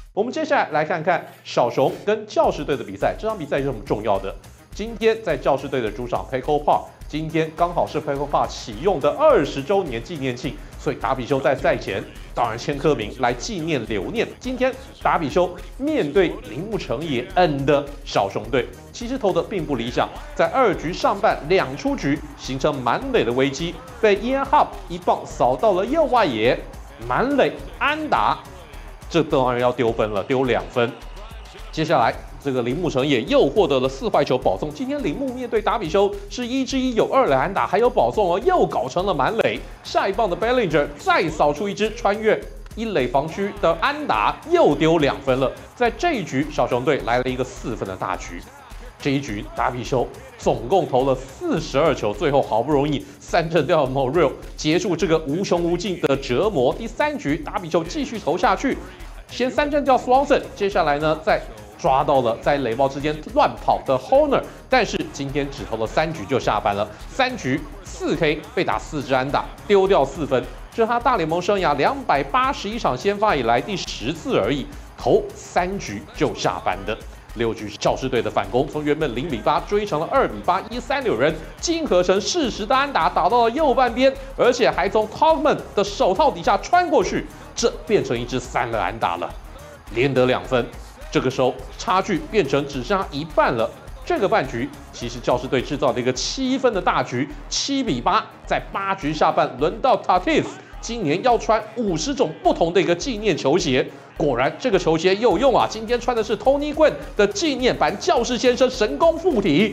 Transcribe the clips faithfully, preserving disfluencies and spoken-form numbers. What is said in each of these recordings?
我们接下来来看看小熊跟教士队的比赛，这场比赛是什么重要的？今天在教士队的主场 Petco Park， 今天刚好是 Petco Park 启用的二十周年纪念庆，所以达比修在赛前当然签歌名来纪念留念。今天达比修面对铃木诚也 N 的小熊队，其实投的并不理想，在二局上半两出局形成满垒的危机，被 Ian Happ 一棒扫到了右外野，满垒安打。这当然要丢分了，丢两分。接下来，这个铃木诚也又获得了四坏球保送。今天铃木面对达比修是一之一，有二垒安打，还有保送哦，又搞成了满垒。下一棒的 Bellinger 再扫出一支穿越一垒防区的安打，又丢两分了。在这一局，小熊队来了一个四分的大局。这一局，达比修总共投了四十二球，最后好不容易三振掉了 Morel， 结束这个无穷无尽的折磨。第三局，达比修继续投下去，先三振掉 Swanson， 接下来呢，再抓到了在垒包之间乱跑的 Hoerner， 但是今天只投了三局就下班了，三局四 K 被打四支安打，丢掉四分，这是他大联盟生涯两百八十一场先发以来第十次而已，投三局就下班的。六局教士队的反攻，从原本零比八追成了二比八，一三六人金合成适时的安打打到了右半边，而且还从 Togman 的手套底下穿过去，这变成一支三垒安打了，连得两分。这个时候差距变成只剩下一半了。这个半局其实教士队制造了一个七分的大局，七比八，在八局下半轮到 Tatis。今年要穿五十种不同的一个纪念球鞋，果然这个球鞋有用啊！今天穿的是 Tony Gwynn 的纪念版教士先生神功附体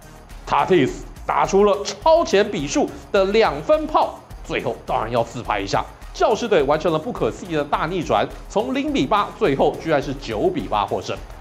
，Tatis 打出了超前比数的两分炮，最后当然要自拍一下。教士队完成了不可思议的大逆转，从零比八最后居然是九比八获胜。